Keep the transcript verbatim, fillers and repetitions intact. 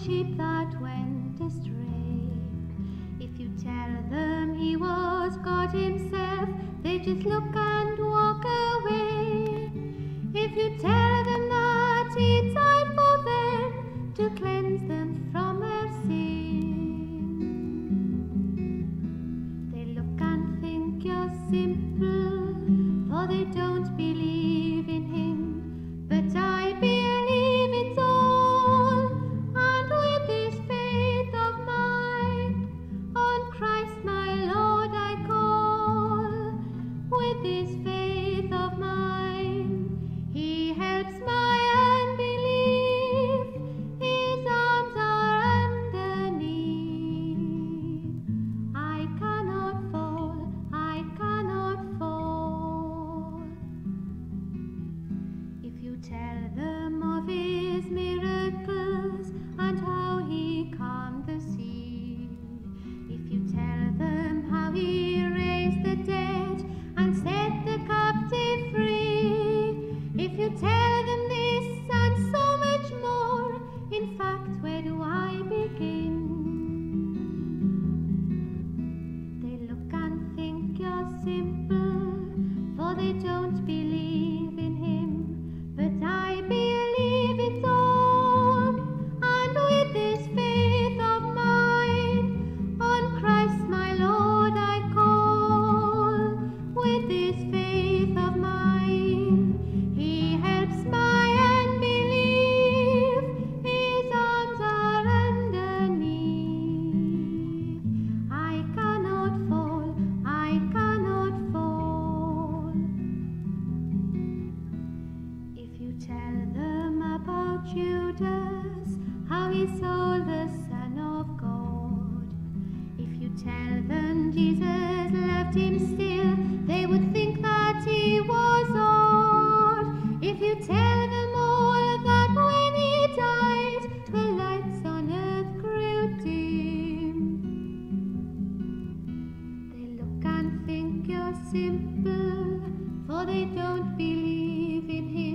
sheep that went astray. If you tell them he was God himself, they just look and walk away. If you tell them that he died for them to cleanse them from their sin, they look and think you're simple, for they don't believe in him. But I believe it's all, and with this faith of mine, on Christ my Lord I call. With this faith of mine, he helps my unbelief. His arms are underneath. I cannot fall, I cannot fall. If you tell them of his miracles and how he calmed the sea, if you tell them how he raised the dead and set the captive free, if you tell them this and so much more, in fact, where do I begin? They look and think you're simple, for they don't believe in him. But I believe it's all, and with this faith of mine, on Christ my Lord I call. With this faith of mine, he helps my unbelief. His arms are underneath. I cannot fall, I cannot fall. If you tell them about Judas, how he sold the Son of God, if you tell them Jesus loved him still, they would think that he was odd. If you tell them all that when he died, the lights on earth grew dim, they look and think you're simple, for they don't believe in him.